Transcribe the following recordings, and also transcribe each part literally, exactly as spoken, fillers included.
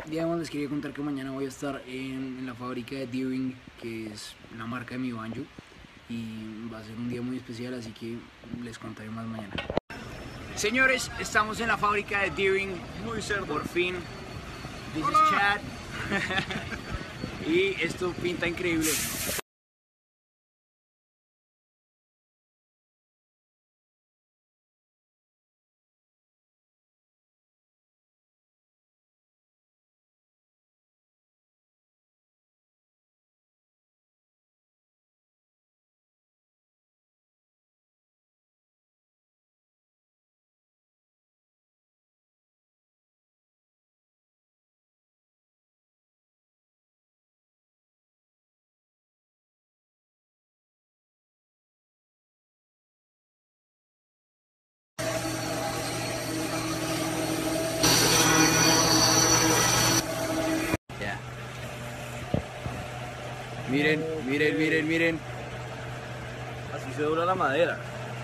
Digamos, les quería contar que mañana voy a estar en, en la fábrica de Deering, que es la marca de mi banjo, y va a ser un día muy especial, así que les contaré más mañana. Señores, estamos en la fábrica de Deering, muy cerca, por fin. This is Chad. Y esto pinta increíble. Yeah. Miren, miren, miren, miren. Así se dobla la madera.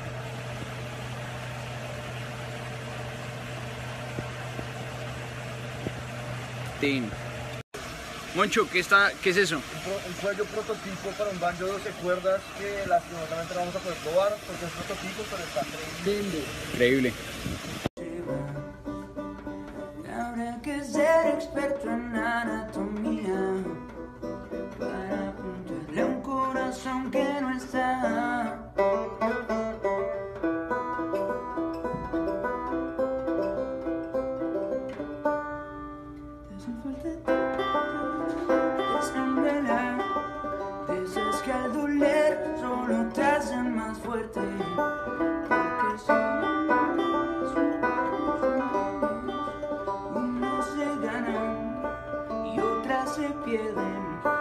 Tin. Moncho, ¿qué está, qué es eso? Un cuello prototipo para un banjo de doce cuerdas que lastimosamente no vamos a poder probar porque es prototipo, pero está increíble. Increíble. Habrá que ser experto en anatomía para apuntarle a un corazón que no está. Te hacen falta esa umbrella, de esas que al doler solo te hacen más fuerte. Porque son unos se ganan y otras se pierden.